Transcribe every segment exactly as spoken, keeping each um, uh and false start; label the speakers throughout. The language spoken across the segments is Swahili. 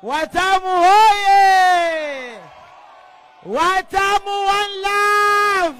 Speaker 1: Watamu hoye! Watamu one love!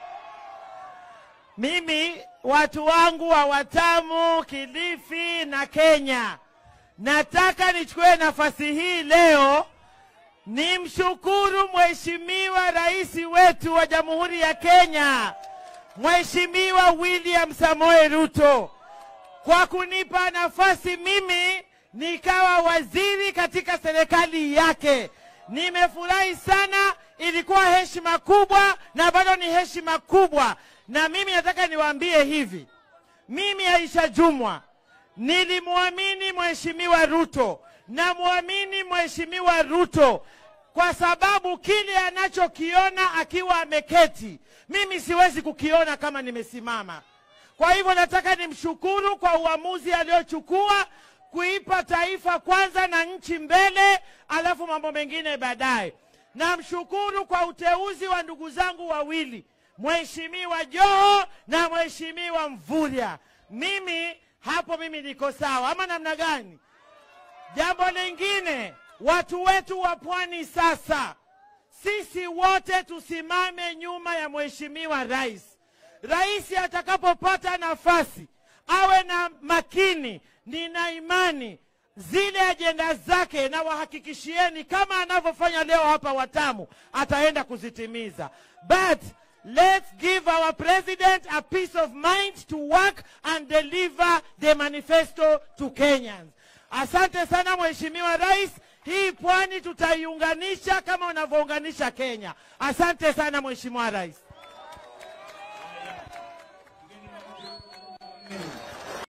Speaker 1: Mimi, watu wangu wa Watamu, Kilifi na Kenya, nataka nichukue nafasi hii leo nimshukuru Mheshimiwa Rais wetu wa Jamhuri ya Kenya, Mheshimiwa William Samoei Ruto, kwa kunipa nafasi mimi nikawa waziri katika serikali yake. Nimefurahi sana, ilikuwa heshima kubwa na bado ni heshima kubwa. Na mimi nataka niwaambie hivi, mimi Aisha Jumwa nilimwamini Mheshimiwa Ruto na muamini Mheshimiwa Ruto kwa sababu kile anachokiona akiwa ameketi mimi siwezi kukiona kama nimesimama. Kwa hivyo nataka nimshukuru kwa uamuzi aliochukua kuipa taifa kwanza na nchi mbele, alafu mambo mengine baadaye. Namshukuru kwa uteuzi wa ndugu zangu wawili, Mheshimiwa Joho na Mheshimiwa Mvurya. Mimi hapo mimi niko sawa, ama namna gani? Jambo lingine, watu wetu wa Pwani sasa, sisi wote tusimame nyuma ya Mheshimiwa Rais. Rais atakapopata nafasi awe na makini. Nina imani zile ajenda zake na wahakikishieni kama anavyofanya leo hapa Watamu ataenda kuzitimiza. But let's give our president a peace of mind to work and deliver the manifesto to Kenyans. Asante sana Mheshimiwa Rais, hii Pwani tutaiunganisha kama unavyounganisha Kenya. Asante sana Mheshimiwa Rais.